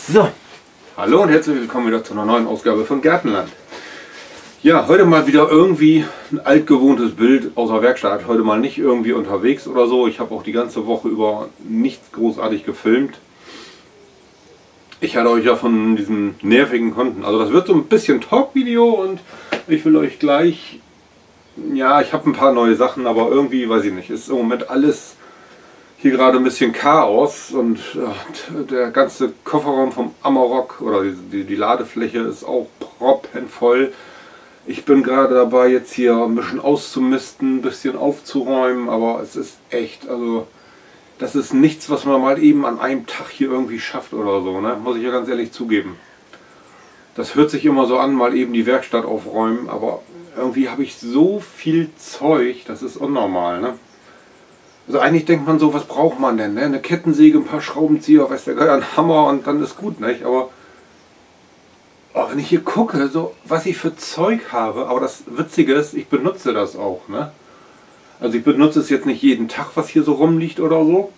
So, hallo und herzlich willkommen wieder zu einer neuen Ausgabe von Gärtenland. Ja, heute mal wieder irgendwie ein altgewohntes Bild aus der Werkstatt. Heute mal nicht irgendwie unterwegs oder so. Ich habe auch die ganze Woche über nichts großartig gefilmt. Ich hatte euch ja von diesem nervigen Konten. Also das wird so ein bisschen Talk-Video und ich will euch gleich... Ja, ich habe ein paar neue Sachen, aber irgendwie, weiß ich nicht, ist im Moment alles hier gerade ein bisschen Chaos und der ganze Kofferraum vom Amarok oder die Ladefläche ist auch proppenvoll. Ich bin gerade dabei, jetzt hier ein bisschen auszumisten, ein bisschen aufzuräumen, aber es ist echt, also das ist nichts, was man mal eben an einem Tag hier irgendwie schafft oder so, ne? Muss ich ja ganz ehrlich zugeben. Das hört sich immer so an, mal eben die Werkstatt aufräumen, aber irgendwie habe ich so viel Zeug, das ist unnormal, ne? Also eigentlich denkt man so, was braucht man denn, ne? Eine Kettensäge, ein paar Schraubenzieher, weiß der Geier, ein Hammer und dann ist gut, nicht? Aber wenn ich hier gucke, so was ich für Zeug habe, aber das Witzige ist, ich benutze das auch, ne? Also ich benutze es jetzt nicht jeden Tag, was hier so rumliegt oder so.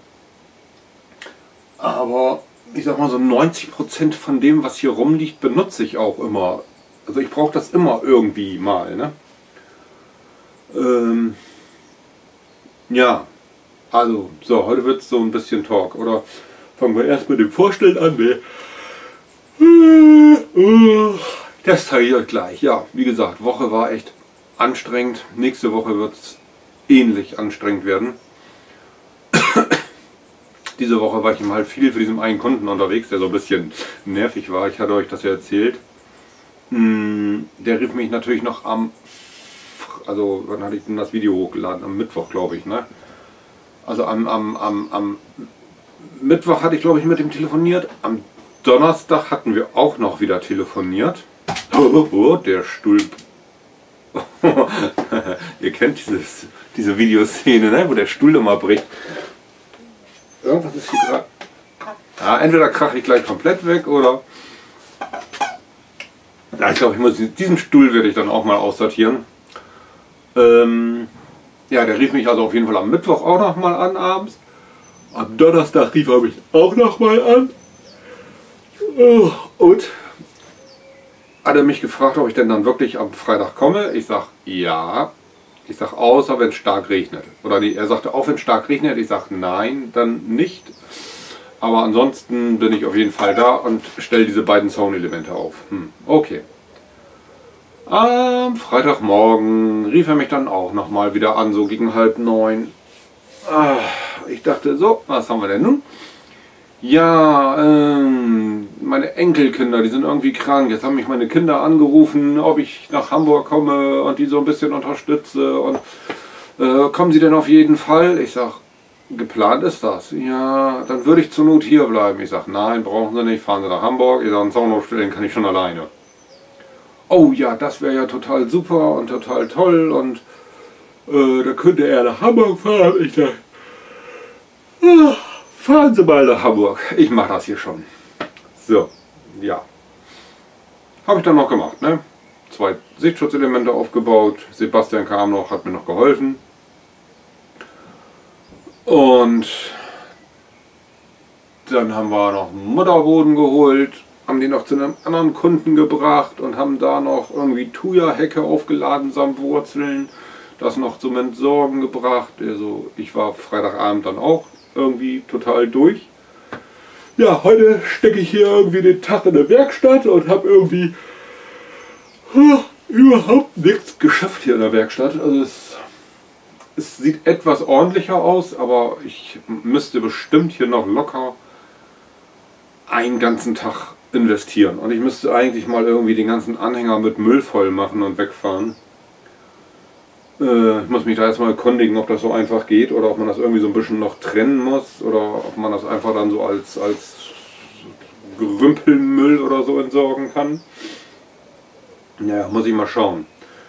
Aber ich sag mal so 90% von dem, was hier rumliegt, benutze ich auch immer. Also ich brauche das immer irgendwie mal, ne? Ja, also, so, heute wird es so ein bisschen Talk. Oder fangen wir erst mit dem Vorstellen an. Das zeige ich euch gleich. Ja, wie gesagt, Woche war echt anstrengend. Nächste Woche wird es ähnlich anstrengend werden. Diese Woche war ich ihm halt viel für diesen einen Kunden unterwegs, der so ein bisschen nervig war. Ich hatte euch das ja erzählt. Der rief mich natürlich noch also wann hatte ich denn das Video hochgeladen? Am Mittwoch, glaube ich, ne? Also am Mittwoch hatte ich, glaube ich, mit ihm telefoniert. Am Donnerstag hatten wir auch noch wieder telefoniert. Oh, der Stuhl. Ihr kennt diese Videoszene, ne? Wo der Stuhl immer bricht. Irgendwas ist hier gerade. Ja, entweder krache ich gleich komplett weg oder... Ja, ich glaube, diesen Stuhl werde ich dann auch mal aussortieren. Ja, der rief mich also auf jeden Fall am Mittwoch auch noch mal an abends. Am Donnerstag rief er mich auch noch mal an. Und hat er mich gefragt, ob ich denn dann wirklich am Freitag komme. Ich sage ja. Ich sage außer wenn es stark regnet. Oder nee, er sagte auch wenn es stark regnet. Ich sage nein, dann nicht. Aber ansonsten bin ich auf jeden Fall da und stelle diese beiden Soundelemente auf. Okay. Am Freitagmorgen rief er mich dann auch nochmal wieder an, so gegen 8:30. Ich dachte, so, was haben wir denn nun? Ja, meine Enkelkinder, die sind irgendwie krank. Jetzt haben mich meine Kinder angerufen, ob ich nach Hamburg komme und die so ein bisschen unterstütze. Und kommen sie denn auf jeden Fall? Ich sag, geplant ist das. Ja, dann würde ich zur Not hier bleiben. Ich sag, nein, brauchen Sie nicht, fahren Sie nach Hamburg. Ich sage, einen Zaun aufstellen kann ich schon alleine. Oh ja, das wäre ja total super und total toll und da könnte er nach Hamburg fahren. Ich sage, fahren Sie mal nach Hamburg, ich mache das hier schon. So, ja. Habe ich dann noch gemacht, ne? 2 Sichtschutzelemente aufgebaut, Sebastian kam noch, hat mir noch geholfen. Und dann haben wir noch Mutterboden geholt, haben die noch zu einem anderen Kunden gebracht und haben da noch irgendwie Thuja-Hecke aufgeladen samt Wurzeln, das noch zum Entsorgen gebracht. Also ich war Freitagabend dann auch irgendwie total durch. Ja, heute stecke ich hier irgendwie den Tag in der Werkstatt und habe irgendwie überhaupt nichts geschafft hier in der Werkstatt. Also es sieht etwas ordentlicher aus, aber ich müsste bestimmt hier noch locker einen ganzen Tag investieren. Und ich müsste eigentlich mal irgendwie den ganzen Anhänger mit Müll voll machen und wegfahren. Ich muss mich da erstmal erkundigen, ob das so einfach geht oder ob man das irgendwie so ein bisschen noch trennen muss oder ob man das einfach dann so als Gerümpelmüll oder so entsorgen kann. Ja, muss ich mal schauen.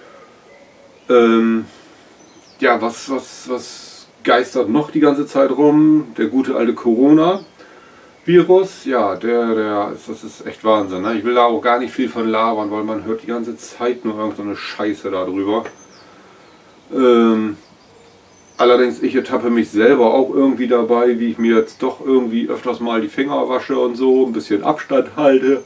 Ja, was geistert noch die ganze Zeit rum? Der gute alte Corona-Virus, ja, das ist echt Wahnsinn. Ne? Ich will da auch gar nicht viel von labern, weil man hört die ganze Zeit nur irgendeine Scheiße darüber. Allerdings, ich ertappe mich selber auch irgendwie dabei, wie ich mir jetzt doch irgendwie öfters mal die Finger wasche und so, ein bisschen Abstand halte.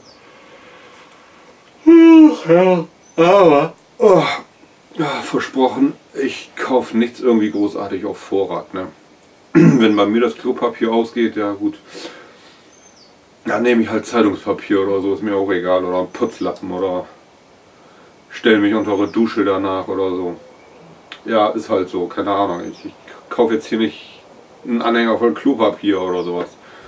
Ja, aber versprochen, ich kaufe nichts irgendwie großartig auf Vorrat. Ne? Wenn bei mir das Klopapier ausgeht, ja gut, dann nehme ich halt Zeitungspapier oder so, ist mir auch egal, oder einen Putzlappen oder stelle mich unter eine Dusche danach oder so. Ja, ist halt so, keine Ahnung. Ich kaufe jetzt hier nicht einen Anhänger voll Klopapier oder sowas.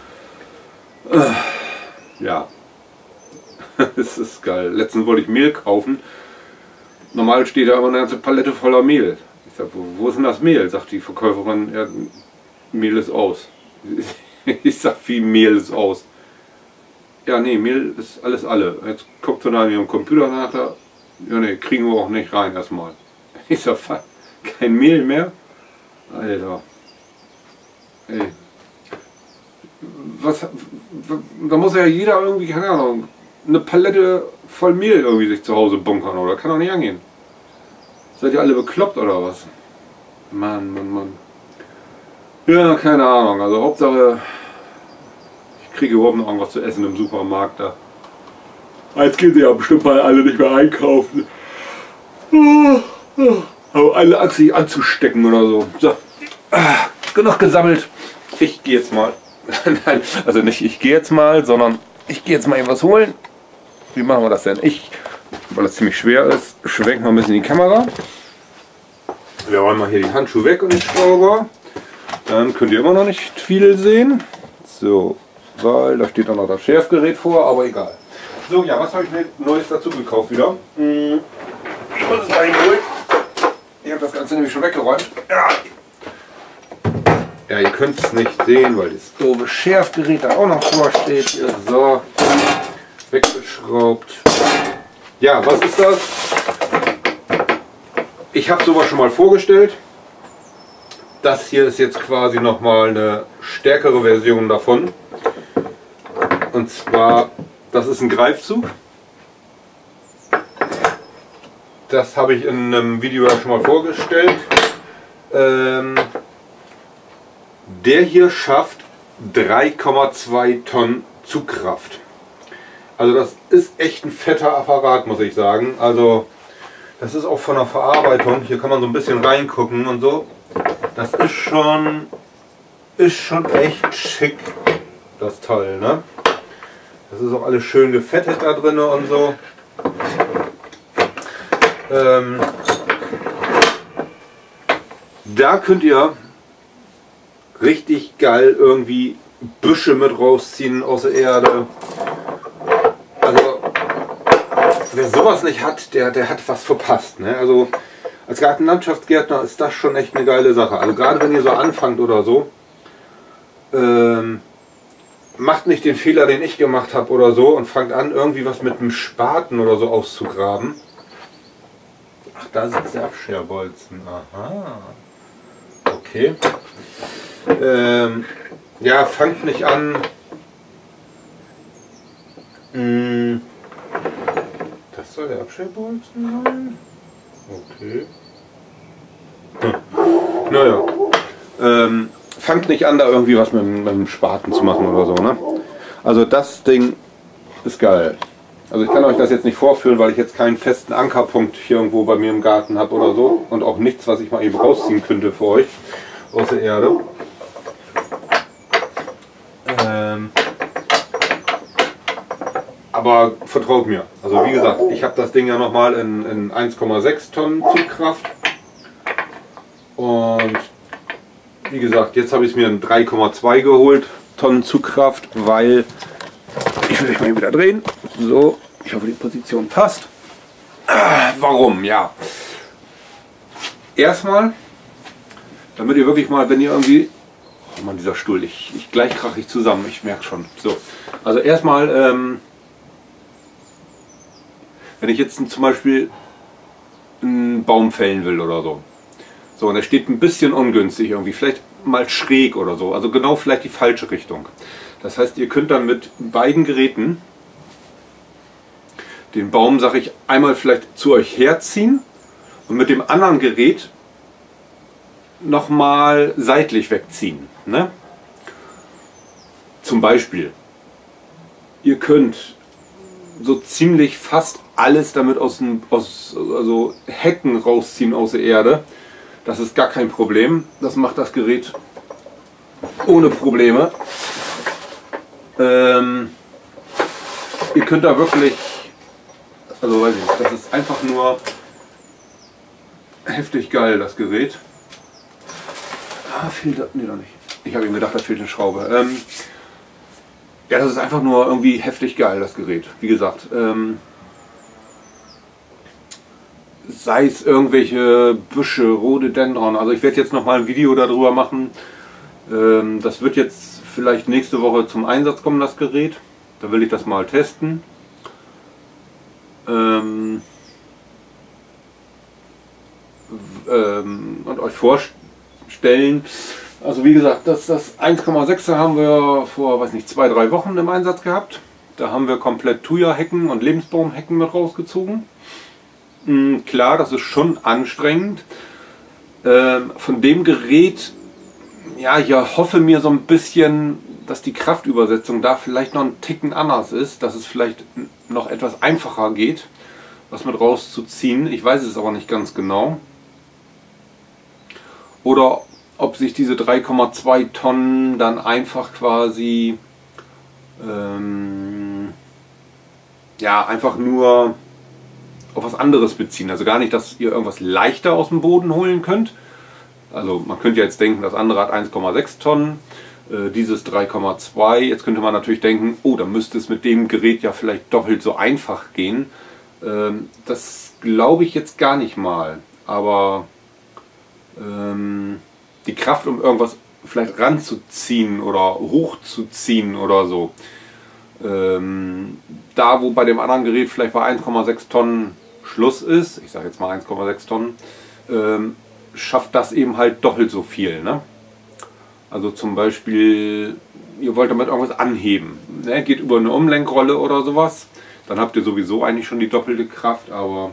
Ja, es ist geil. Letztens wollte ich Mehl kaufen. Normal steht da immer eine ganze Palette voller Mehl. Ich sag, wo ist denn das Mehl? Sagt die Verkäuferin, ja, Mehl ist aus. Ich sag, wie Mehl ist aus? Ja, nee, Mehl ist alles alle. Jetzt guckt sie da in ihrem Computer nach, da, ja, nee, kriegen wir auch nicht rein erstmal. Ich sag, kein Mehl mehr? Alter. Ey. Da muss ja jeder irgendwie, keine Ahnung, eine Palette voll Mehl irgendwie sich zu Hause bunkern, oder? Kann doch nicht angehen. Seid ihr alle bekloppt oder was? Mann, Mann, Mann. Ja, keine Ahnung. Also Hauptsache, ich kriege überhaupt noch irgendwas zu essen im Supermarkt da. Jetzt gehen sie ja bestimmt mal alle nicht mehr einkaufen. Aber alle sich anzustecken oder so. So. Genug gesammelt. Ich gehe jetzt mal. Nein, also nicht ich gehe jetzt mal, sondern ich gehe jetzt mal etwas holen. Wie machen wir das denn? Weil das ziemlich schwer ist, schwenken wir ein bisschen die Kamera. Wir räumen mal hier die Handschuhe weg und den Schrauber. Dann könnt ihr immer noch nicht viel sehen. So, weil da steht auch noch das Schärfgerät vor, aber egal. So, ja, was habe ich mir Neues dazu gekauft wieder? Ich muss es mal hinholen. Ich habe das Ganze nämlich schon weggeräumt. Ja, ihr könnt es nicht sehen, weil das doofe Schärfgerät da auch noch vorsteht. So, weggeschraubt. Ja, was ist das? Ich habe sowas schon mal vorgestellt. Das hier ist jetzt quasi nochmal eine stärkere Version davon. Und zwar, das ist ein Greifzug. Das habe ich in einem Video ja schon mal vorgestellt. Der hier schafft 3,2 Tonnen Zugkraft. Also das ist echt ein fetter Apparat, muss ich sagen. Also das ist auch von der Verarbeitung. Hier kann man so ein bisschen reingucken und so. Das ist schon echt schick, das Teil, ne? Das ist auch alles schön gefettet da drin und so. Da könnt ihr richtig geil irgendwie Büsche mit rausziehen aus der Erde. Also wer sowas nicht hat, der hat was verpasst, ne? Also als Gartenlandschaftsgärtner ist das schon echt eine geile Sache. Also gerade wenn ihr so anfangt oder so, macht nicht den Fehler, den ich gemacht habe oder so, und fangt an irgendwie was mit einem Spaten oder so auszugraben. Ach, da sind Serbscherbolzen. Aha. Okay. Ja, fangt nicht an. Das soll der Abscherbolzen sein? Okay. Naja. Fangt nicht an, da irgendwie was mit dem Spaten zu machen oder so, ne? Also das Ding ist geil. Also ich kann euch das jetzt nicht vorführen, weil ich jetzt keinen festen Ankerpunkt hier irgendwo bei mir im Garten habe oder so. Und auch nichts, was ich mal eben rausziehen könnte für euch aus der Erde. Aber vertraut mir. Also wie gesagt, ich habe das Ding ja nochmal in 1,6 Tonnen Zugkraft. Und wie gesagt, jetzt habe ich es mir in 3,2 geholt Tonnen Zugkraft, weil ich will dich mal wieder drehen. So, ich hoffe die Position passt. Warum? Ja. Erstmal, damit ihr wirklich mal, wenn ihr irgendwie... Oh Mann, dieser Stuhl, gleich krache ich zusammen, ich merke schon. So, also erstmal, wenn ich jetzt zum Beispiel einen Baum fällen will oder so. So, und er steht ein bisschen ungünstig irgendwie, vielleicht mal schräg oder so, also genau vielleicht die falsche Richtung. Das heißt, ihr könnt dann mit beiden Geräten den Baum, sag ich, einmal vielleicht zu euch herziehen und mit dem anderen Gerät nochmal seitlich wegziehen. Ne? Zum Beispiel, ihr könnt so ziemlich fast alles damit also Hecken rausziehen aus der Erde. Das ist gar kein Problem. Das macht das Gerät ohne Probleme. Ihr könnt da wirklich, also weiß ich nicht, das ist einfach nur heftig geil, das Gerät. Fehlt das? Nee, doch nicht. Ich habe ihm gedacht, da fehlt eine Schraube. Ja, das ist einfach nur irgendwie heftig geil, das Gerät. Wie gesagt, sei es irgendwelche Büsche, Rhododendron. Also ich werde jetzt noch mal ein Video darüber machen. Das wird jetzt vielleicht nächste Woche zum Einsatz kommen, das Gerät. Da will ich das mal testen. Und euch vorstellen. Also wie gesagt, das 1,6er haben wir vor, weiß nicht, 2-3 Wochen im Einsatz gehabt. Da haben wir komplett Thuja-Hecken und Lebensbaumhecken mit rausgezogen. Klar, das ist schon anstrengend. Von dem Gerät, ja, ich hoffe mir so ein bisschen, dass die Kraftübersetzung da vielleicht noch einen Ticken anders ist, dass es vielleicht noch etwas einfacher geht, was mit rauszuziehen. Ich weiß es aber nicht ganz genau. Oder ob sich diese 3,2 Tonnen dann einfach quasi ja, einfach nur auf was anderes beziehen. Also gar nicht, dass ihr irgendwas leichter aus dem Boden holen könnt. Also man könnte ja jetzt denken, das andere hat 1,6 Tonnen, dieses 3,2. Jetzt könnte man natürlich denken, oh, dann müsste es mit dem Gerät ja vielleicht doppelt so einfach gehen. Das glaube ich jetzt gar nicht mal. Aber die Kraft, um irgendwas vielleicht ranzuziehen oder hochzuziehen oder so, da wo bei dem anderen Gerät vielleicht bei 1,6 Tonnen Schluss ist, ich sage jetzt mal 1,6 Tonnen, schafft das eben halt doppelt so viel. Ne? Also zum Beispiel, ihr wollt damit irgendwas anheben, ne? Geht über eine Umlenkrolle oder sowas, dann habt ihr sowieso eigentlich schon die doppelte Kraft, aber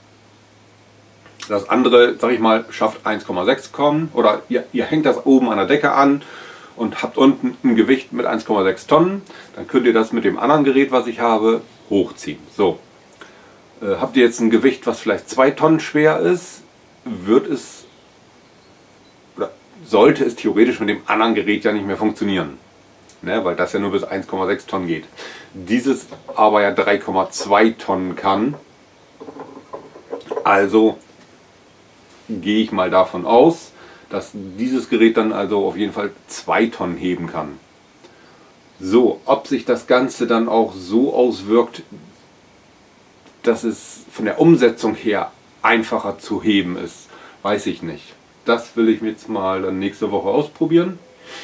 das andere, sag ich mal, schafft 1,6 Tonnen oder ihr hängt das oben an der Decke an und habt unten ein Gewicht mit 1,6 Tonnen, dann könnt ihr das mit dem anderen Gerät, was ich habe, hochziehen. So. Habt ihr jetzt ein Gewicht, was vielleicht 2 Tonnen schwer ist, wird es oder sollte es theoretisch mit dem anderen Gerät ja nicht mehr funktionieren. Ne, weil das ja nur bis 1,6 Tonnen geht. Dieses aber ja 3,2 Tonnen kann. Also gehe ich mal davon aus, dass dieses Gerät dann also auf jeden Fall 2 Tonnen heben kann. So, ob sich das Ganze dann auch so auswirkt, dass es von der Umsetzung her einfacher zu heben ist, weiß ich nicht. Das will ich jetzt mal dann nächste Woche ausprobieren.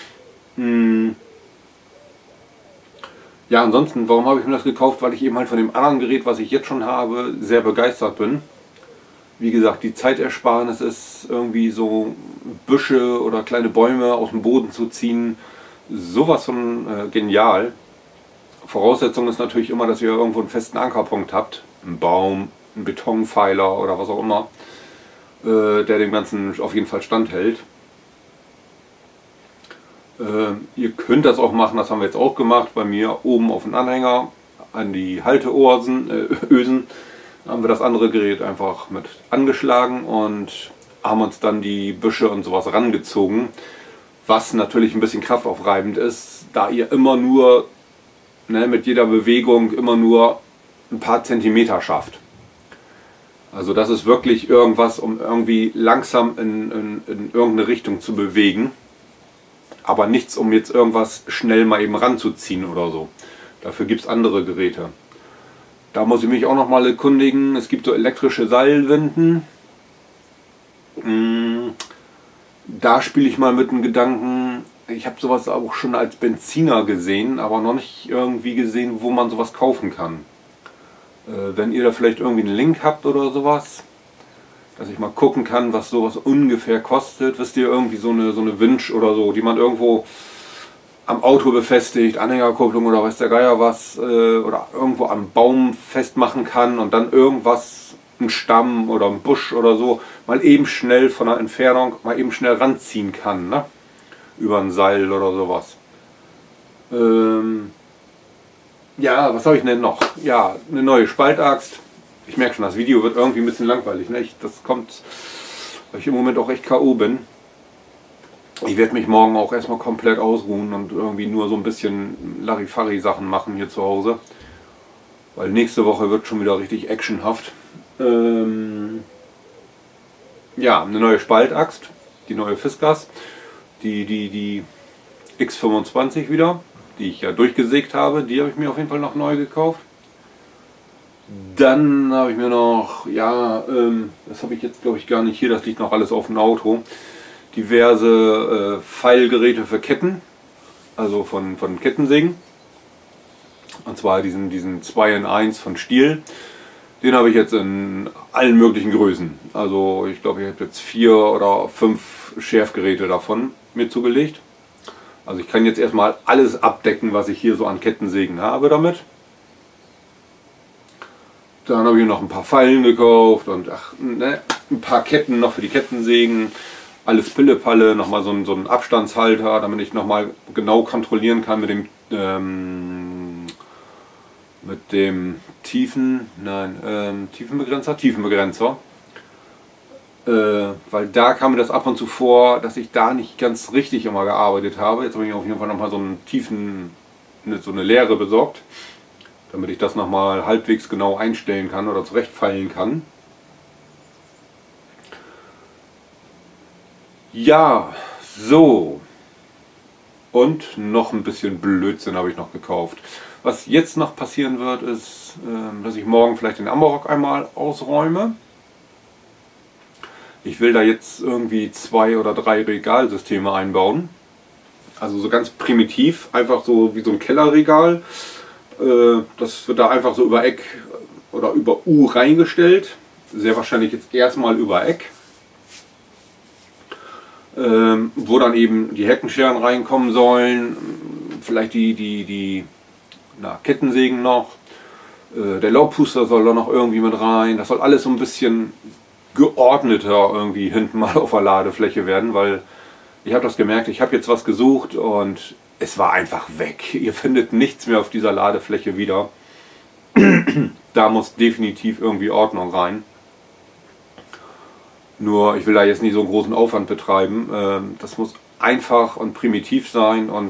Ja, ansonsten, warum habe ich mir das gekauft? Weil ich eben halt von dem anderen Gerät, was ich jetzt schon habe, sehr begeistert bin. Wie gesagt, die Zeitersparnis ist irgendwie so Büsche oder kleine Bäume aus dem Boden zu ziehen, sowas von genial. Voraussetzung ist natürlich immer, dass ihr irgendwo einen festen Ankerpunkt habt. Ein Baum, ein Betonpfeiler oder was auch immer, der dem Ganzen auf jeden Fall standhält. Ihr könnt das auch machen, das haben wir jetzt auch gemacht, bei mir oben auf den Anhänger an die Halteösen haben wir das andere Gerät einfach mit angeschlagen und haben uns dann die Büsche und sowas rangezogen, was natürlich ein bisschen kraftaufreibend ist, da ihr immer nur mit jeder Bewegung immer nur ein paar Zentimeter schafft. Also das ist wirklich irgendwas, um irgendwie langsam in irgendeine Richtung zu bewegen, aber nichts, um jetzt irgendwas schnell mal eben ranzuziehen oder so. Dafür gibt es andere Geräte. Da muss ich mich auch noch mal erkundigen. Es gibt so elektrische Seilwinden. Da spiele ich mal mit dem Gedanken. Ich habe sowas auch schon als Benziner gesehen, aber noch nicht irgendwie gesehen, wo man sowas kaufen kann. Wenn ihr da vielleicht irgendwie einen Link habt oder sowas, dass ich mal gucken kann, was sowas ungefähr kostet. Wisst ihr, irgendwie so eine Winch oder so, die man irgendwo am Auto befestigt, Anhängerkupplung oder weiß der Geier was, oder irgendwo am Baum festmachen kann und dann irgendwas einen Stamm oder einen Busch oder so mal eben schnell von der Entfernung mal eben schnell ranziehen kann, ne? Über ein Seil oder sowas. Ja, was habe ich denn noch? Ja, eine neue Spaltaxt. Ich merke schon, das Video wird irgendwie ein bisschen langweilig, ne? Das kommt, weil ich im Moment auch echt K.O. bin. Ich werde mich morgen auch erstmal komplett ausruhen und irgendwie nur so ein bisschen Larifari-Sachen machen hier zu Hause. Weil nächste Woche wird schon wieder richtig actionhaft. Ja, eine neue Spaltaxt, die neue Fiskars, die X25 wieder, die ich ja durchgesägt habe, die habe ich mir auf jeden Fall noch neu gekauft. Dann habe ich mir noch, ja, das habe ich jetzt glaube ich gar nicht hier, das liegt noch alles auf dem Auto, diverse Pfeilgeräte für Ketten, also von Kettensägen. Und zwar diesen 2 in 1 von Stihl. Den habe ich jetzt in allen möglichen Größen. Also ich glaube, ich habe jetzt 4 oder 5 Schärfgeräte davon mir zugelegt. Also ich kann jetzt erstmal alles abdecken, was ich hier so an Kettensägen habe damit. Dann habe ich noch ein paar Pfeilen gekauft und ein paar Ketten noch für die Kettensägen. Alles Pillepalle, nochmal so einen Abstandshalter, damit ich nochmal genau kontrollieren kann mit dem Tiefenbegrenzer. Weil da kam mir das ab und zu vor, dass ich da nicht ganz richtig immer gearbeitet habe. Jetzt habe ich auf jeden Fall nochmal so eine Leere besorgt, damit ich das nochmal halbwegs genau einstellen kann oder zurechtfeilen kann. Ja, so. Und noch ein bisschen Blödsinn habe ich noch gekauft. Was jetzt noch passieren wird, ist, dass ich morgen vielleicht den Amarok einmal ausräume. Ich will da jetzt irgendwie 2 oder 3 Regalsysteme einbauen. Also so ganz primitiv, einfach so wie so ein Kellerregal. Das wird da einfach so über Eck oder über U reingestellt. Sehr wahrscheinlich jetzt erstmal über Eck. Wo dann eben die Heckenscheren reinkommen sollen. Vielleicht die Kettensägen noch. Der Laubpuster soll da noch irgendwie mit rein. Das soll alles so ein bisschen geordneter irgendwie hinten mal auf der Ladefläche werden, weil ich habe das gemerkt, ich habe jetzt was gesucht und es war einfach weg. Ihr findet nichts mehr auf dieser Ladefläche wieder. Da muss definitiv irgendwie Ordnung rein. Nur ich will da jetzt nicht so einen großen Aufwand betreiben. Das muss einfach und primitiv sein und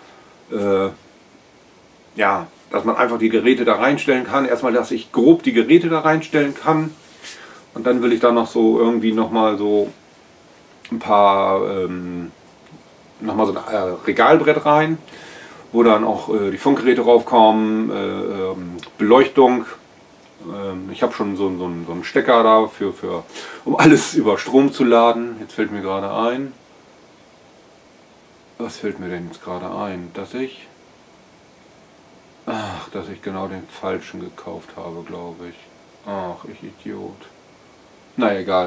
ja, dass man einfach die Geräte da reinstellen kann. Erstmal, dass ich grob die Geräte da reinstellen kann. Und dann will ich da noch so irgendwie nochmal so ein paar, nochmal so ein Regalbrett rein, wo dann auch die Funkgeräte raufkommen, Beleuchtung. Ich habe schon so einen Stecker da, um alles über Strom zu laden. Jetzt fällt mir gerade ein. Was fällt mir denn jetzt gerade ein? Dass ich genau den falschen gekauft habe, glaube ich. Ach, ich Idiot. Na egal.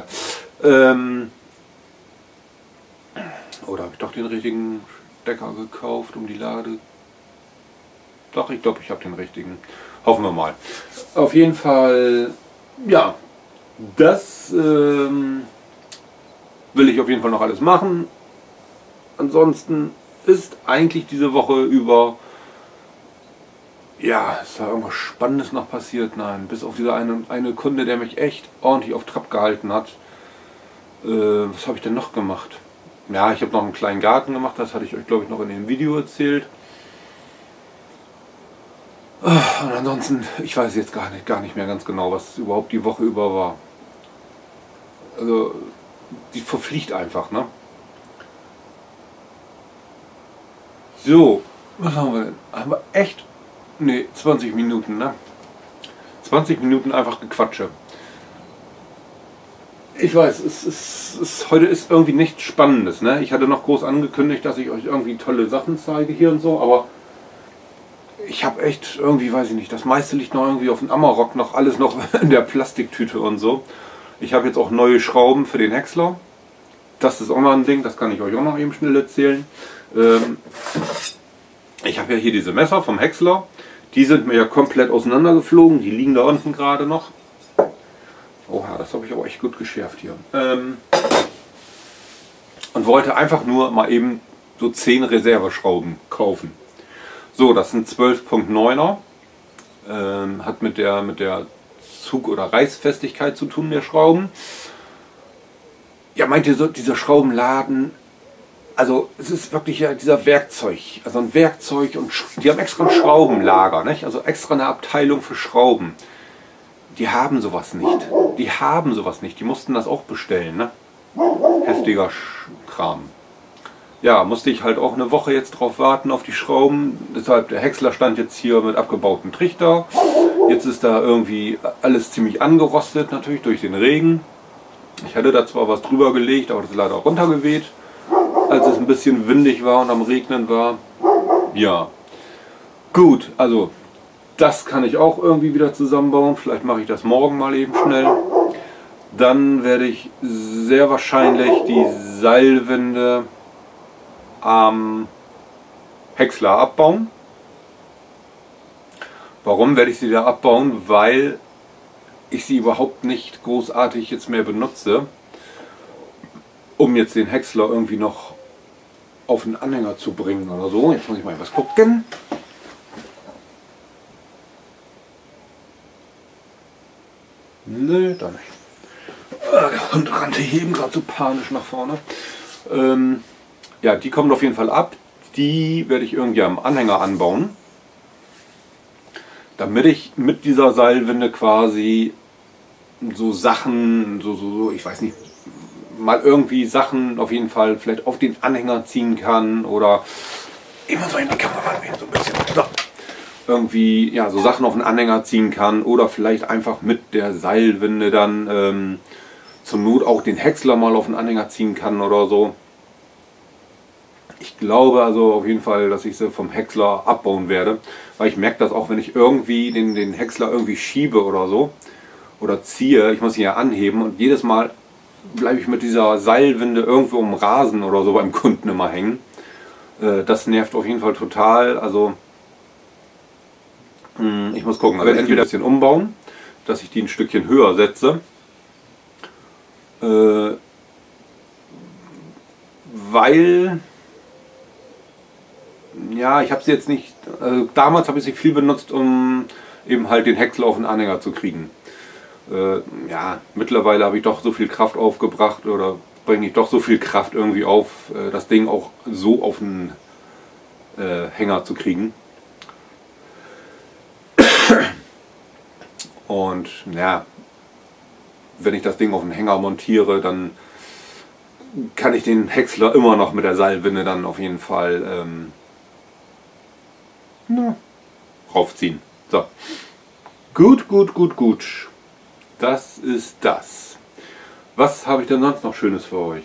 Oder habe ich doch den richtigen Stecker gekauft, um die Lade... Doch, ich glaube, ich habe den richtigen. Hoffen wir mal. Auf jeden Fall, ja, das will ich auf jeden Fall noch alles machen. Ansonsten ist eigentlich diese Woche über... Ja, ist da irgendwas Spannendes noch passiert? Nein, bis auf dieser eine Kunde, der mich echt ordentlich auf Trab gehalten hat. Was habe ich denn noch gemacht? Ja, ich habe noch einen kleinen Garten gemacht, das hatte ich euch glaube ich noch in dem Video erzählt. Und ansonsten, ich weiß jetzt gar nicht mehr ganz genau, was überhaupt die Woche über war. Also, die verfliegt einfach, ne? So, was haben wir denn? Haben wir echt... Ne, 20 Minuten, ne? 20 Minuten einfach Gequatsche. Ich weiß, heute ist irgendwie nichts Spannendes, ne? Ich hatte noch groß angekündigt, dass ich euch irgendwie tolle Sachen zeige hier und so, aber ich habe echt irgendwie, weiß ich nicht, das meiste liegt noch irgendwie auf dem Amarok, noch alles noch in der Plastiktüte und so. Ich habe jetzt auch neue Schrauben für den Häcksler. Das ist auch noch ein Ding, das kann ich euch auch noch eben schnell erzählen. Ich habe ja hier diese Messer vom Häcksler. Die sind mir ja komplett auseinandergeflogen. Die liegen da unten gerade noch. Oha, das habe ich aber echt gut geschärft hier. Und wollte einfach nur mal eben so 10 Reserveschrauben kaufen. So, das sind 12,9er. Hat mit der Zug- oder Reißfestigkeit zu tun der Schrauben. Ja, meint ihr so, dieser Schraubenladen, also es ist wirklich ja dieser Werkzeug, also ein Werkzeug, und die haben extra ein Schraubenlager, nicht? Also extra eine Abteilung für Schrauben. Die haben sowas nicht. Die haben sowas nicht. Die mussten das auch bestellen, ne? Heftiger Kram. Ja, musste ich halt auch eine Woche jetzt drauf warten auf die Schrauben. Deshalb, der Häcksler stand jetzt hier mit abgebautem Trichter. Jetzt ist da irgendwie alles ziemlich angerostet, natürlich durch den Regen. Ich hatte da zwar was drüber gelegt, aber das ist leider runtergeweht, als es ein bisschen windig war und am Regnen war. Ja, gut, also das kann ich auch irgendwie wieder zusammenbauen. Vielleicht mache ich das morgen mal eben schnell. Dann werde ich sehr wahrscheinlich die Seilwinde am Häcksler abbauen. Warum werde ich sie da abbauen? Weil ich sie überhaupt nicht großartig jetzt mehr benutze, um jetzt den Häcksler irgendwie noch auf den Anhänger zu bringen oder so. Jetzt muss ich mal was gucken. Nö, da nicht. Der Hund rannte hier eben gerade so panisch nach vorne. Ja, die kommen auf jeden Fall ab. Die werde ich irgendwie am Anhänger anbauen, damit ich mit dieser Seilwinde quasi so Sachen, ich weiß nicht, mal irgendwie Sachen auf jeden Fall vielleicht auf den Anhänger ziehen kann oder immer so in die Kamera so ein bisschen. So. Irgendwie ja, so Sachen auf den Anhänger ziehen kann oder vielleicht einfach mit der Seilwinde dann zur Not auch den Häcksler mal auf den Anhänger ziehen kann oder so. Ich glaube also auf jeden Fall, dass ich sie vom Häcksler abbauen werde, weil ich merke das auch, wenn ich irgendwie den Häcksler irgendwie schiebe oder so oder ziehe, ich muss ihn ja anheben und jedes Mal bleibe ich mit dieser Seilwinde irgendwo im Rasen oder so beim Kunden immer hängen. Das nervt auf jeden Fall total, also ich muss gucken, also entweder ein bisschen umbauen, dass ich die ein Stückchen höher setze, weil ja, ich habe sie jetzt nicht, also damals habe ich sie viel benutzt, um eben halt den Häcksler auf den Anhänger zu kriegen. Ja, mittlerweile habe ich doch so viel Kraft aufgebracht oder bringe ich doch so viel Kraft irgendwie auf, das Ding auch so auf den Hänger zu kriegen. Und ja, wenn ich das Ding auf den Hänger montiere, dann kann ich den Häcksler immer noch mit der Seilwinde dann auf jeden Fall raufziehen. So. Gut, gut, gut, gut. Das ist das. Was habe ich denn sonst noch Schönes für euch?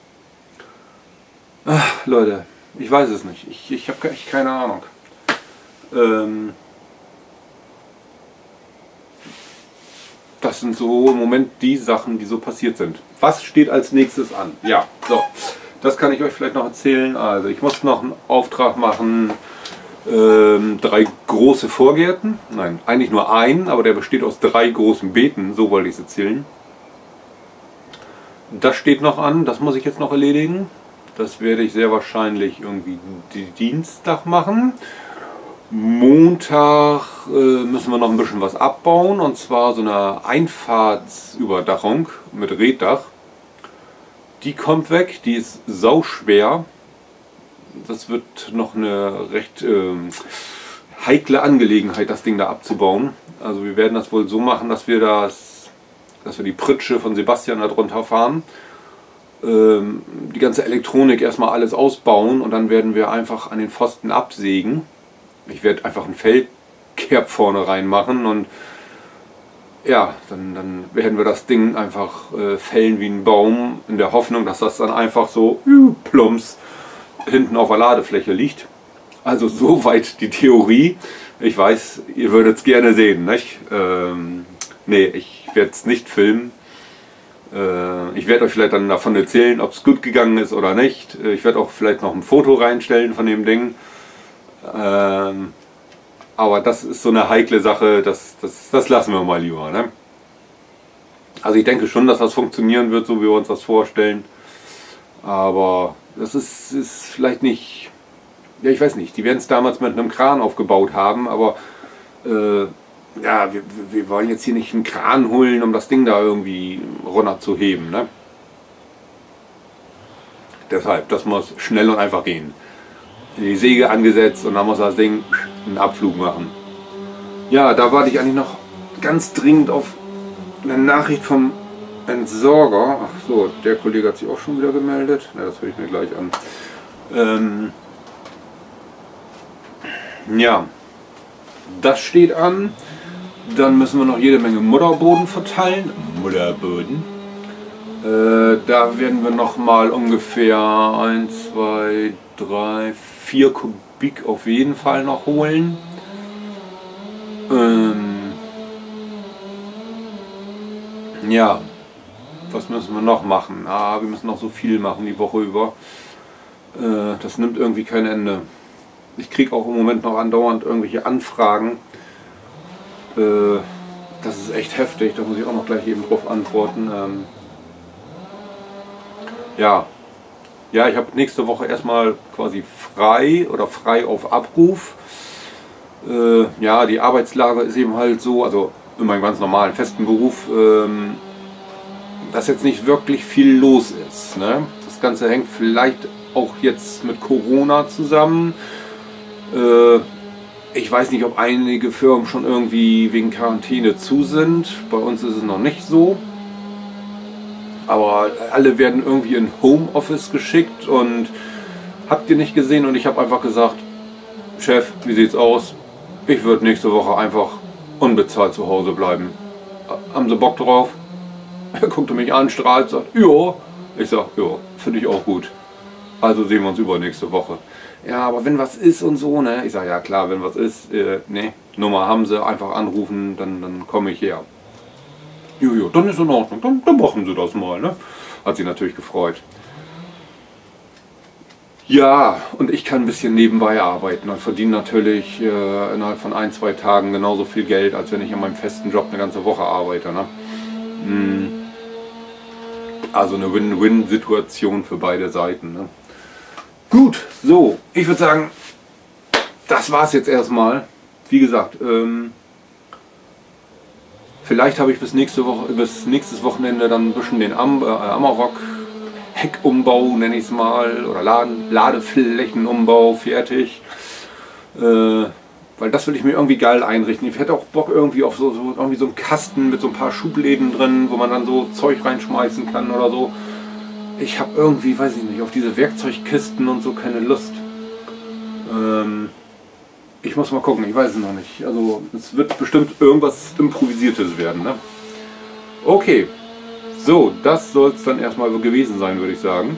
Ach, Leute, ich weiß es nicht. Ich habe echt keine Ahnung. Das sind so im Moment die Sachen, die so passiert sind. Was steht als nächstes an? Ja, so. Das kann ich euch vielleicht noch erzählen. Also ich muss noch einen Auftrag machen. 3 große Vorgärten. Nein, eigentlich nur einen, aber der besteht aus 3 großen Beeten. So wollte ich es erzählen. Das steht noch an. Das muss ich jetzt noch erledigen. Das werde ich sehr wahrscheinlich irgendwie Dienstag machen. Montag müssen wir noch ein bisschen was abbauen, und zwar so eine Einfahrtsüberdachung mit Reetdach. Die kommt weg, die ist sauschwer. Das wird noch eine recht heikle Angelegenheit, das Ding da abzubauen. Also wir werden das wohl so machen, dass wir die Pritsche von Sebastian da drunter fahren. Die ganze Elektronik erstmal alles ausbauen und dann werden wir einfach an den Pfosten absägen. Ich werde einfach ein Fellkerb vorne reinmachen und ja, dann werden wir das Ding einfach fällen wie ein Baum, in der Hoffnung, dass das dann einfach so plumps hinten auf der Ladefläche liegt. Also soweit die Theorie. Ich weiß, ihr würdet es gerne sehen, nicht? Nee, ich werde es nicht filmen. Ich werde euch vielleicht dann davon erzählen, ob es gut gegangen ist oder nicht. Ich werde auch vielleicht noch ein Foto reinstellen von dem Ding. Aber das ist so eine heikle Sache, das lassen wir mal lieber. Ne? Also ich denke schon, dass das funktionieren wird, so wie wir uns das vorstellen. Aber das ist vielleicht nicht, ja ich weiß nicht, die werden es damals mit einem Kran aufgebaut haben, aber ja, wir wollen jetzt hier nicht einen Kran holen, um das Ding da irgendwie runter zu heben. Ne? Deshalb, das muss schnell und einfach gehen. Die Säge angesetzt und dann muss das Ding einen Abflug machen. Ja, da warte ich eigentlich noch ganz dringend auf eine Nachricht vom Entsorger. Ach so, der Kollege hat sich auch schon wieder gemeldet. Ja, das höre ich mir gleich an. Ja, das steht an. Dann müssen wir noch jede Menge Mutterboden verteilen. Mutterboden. Da werden wir noch mal ungefähr 1, 2, 3, 4 Kubik auf jeden Fall noch holen. Ja, was müssen wir noch machen? Wir müssen noch so viel machen die Woche über. Das nimmt irgendwie kein Ende. Ich kriege auch im Moment noch andauernd irgendwelche Anfragen. Das ist echt heftig, da muss ich auch noch gleich eben drauf antworten. Ja, ich habe nächste Woche erstmal quasi frei oder frei auf Abruf. Ja, die Arbeitslage ist eben halt so, also in meinem ganz normalen festen Beruf, dass jetzt nicht wirklich viel los ist. Ne? Das Ganze hängt vielleicht auch jetzt mit Corona zusammen. Ich weiß nicht, ob einige Firmen schon irgendwie wegen Quarantäne zu sind. Bei uns ist es noch nicht so. Aber alle werden irgendwie in Homeoffice geschickt und habt ihr nicht gesehen, und ich habe einfach gesagt, Chef, wie sieht's aus? Ich würde nächste Woche einfach unbezahlt zu Hause bleiben. Haben Sie Bock drauf? Er guckte mich an, strahlt, sagt, ja. Ich sag, ja, finde ich auch gut. Also sehen wir uns übernächste Woche. Ja, aber wenn was ist und so, ne? Ich sage, ja klar, wenn was ist, ne, Nummer haben Sie, einfach anrufen, dann komme ich her. Jojo, dann ist in Ordnung, dann machen Sie das mal, ne? Hat sie natürlich gefreut. Ja, und ich kann ein bisschen nebenbei arbeiten und verdiene natürlich innerhalb von 1, 2 Tagen genauso viel Geld, als wenn ich in meinem festen Job eine ganze Woche arbeite, ne? Also eine Win-Win-Situation für beide Seiten, ne? Gut, so, ich würde sagen, das war es jetzt erstmal. Wie gesagt, vielleicht habe ich bis nächstes Wochenende dann ein bisschen den Amarok Heckumbau, nenne ich es mal, oder Ladeflächenumbau fertig. Weil das will ich mir irgendwie geil einrichten. Ich hätte auch Bock irgendwie auf irgendwie so einen Kasten mit so ein paar Schubläden drin, wo man dann so Zeug reinschmeißen kann oder so. Ich habe irgendwie, weiß ich nicht, auf diese Werkzeugkisten und so keine Lust. Ich muss mal gucken, ich weiß es noch nicht. Also es wird bestimmt irgendwas Improvisiertes werden, ne? Okay, so, das soll es dann erstmal gewesen sein, würde ich sagen.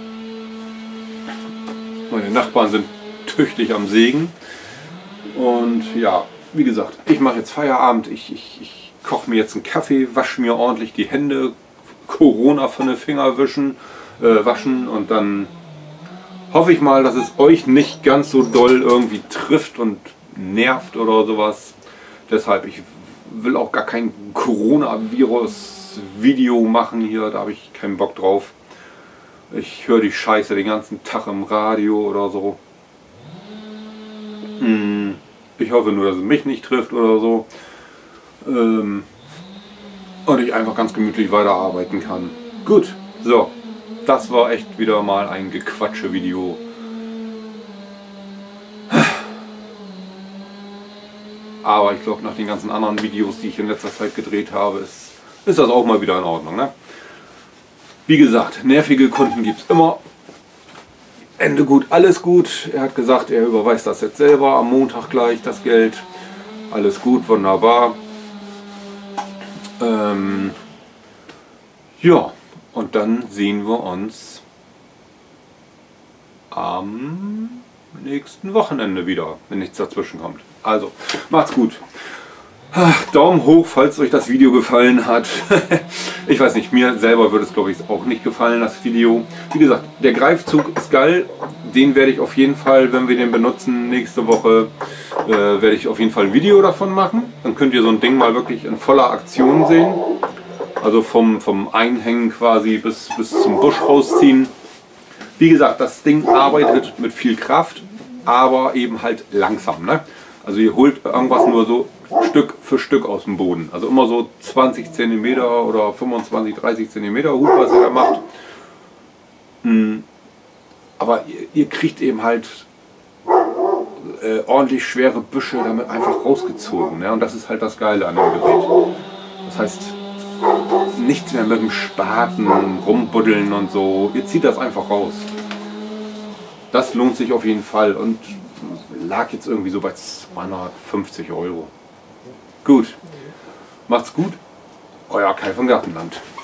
Meine Nachbarn sind tüchtig am Sägen. Und ja, wie gesagt, ich mache jetzt Feierabend. Ich koche mir jetzt einen Kaffee, wasche mir ordentlich die Hände, Corona von den Fingern waschen, und dann hoffe ich mal, dass es euch nicht ganz so doll irgendwie trifft und nervt oder sowas. Deshalb, ich will auch gar kein Coronavirus-Video machen hier, da habe ich keinen Bock drauf. Ich höre die Scheiße den ganzen Tag im Radio oder so. Ich hoffe nur, dass es mich nicht trifft oder so. Und ich einfach ganz gemütlich weiterarbeiten kann. Gut, so. Das war echt wieder mal ein Gequatsche-Video. Aber ich glaube, nach den ganzen anderen Videos, die ich in letzter Zeit gedreht habe, ist das auch mal wieder in Ordnung, ne? Wie gesagt, nervige Kunden gibt es immer. Ende gut, alles gut. Er hat gesagt, er überweist das jetzt selber am Montag gleich, das Geld. Alles gut, wunderbar. Ja, und dann sehen wir uns am nächsten Wochenende wieder, wenn nichts dazwischen kommt. Also, macht's gut. Daumen hoch, falls euch das Video gefallen hat. Ich weiß nicht, mir selber würde es glaube ich auch nicht gefallen, das Video. Wie gesagt, der Greifzug ist geil. Den werde ich auf jeden Fall, wenn wir den benutzen, nächste Woche, werde ich auf jeden Fall ein Video davon machen. Dann könnt ihr so ein Ding mal wirklich in voller Aktion sehen. Also vom Einhängen quasi bis zum Busch rausziehen. Wie gesagt, das Ding arbeitet mit viel Kraft, aber eben halt langsam. Ne? Also ihr holt irgendwas nur so Stück für Stück aus dem Boden. Also immer so 20 cm oder 25, 30 cm Hut, was ihr da macht. Aber ihr kriegt eben halt ordentlich schwere Büsche damit einfach rausgezogen. Ne? Und das ist halt das Geile an dem Gerät. Das heißt, nichts mehr mit dem Spaten rumbuddeln und so. Ihr zieht das einfach raus. Das lohnt sich auf jeden Fall und lag jetzt irgendwie so bei 250 Euro. Gut, macht's gut, euer Kai vom Gartenland.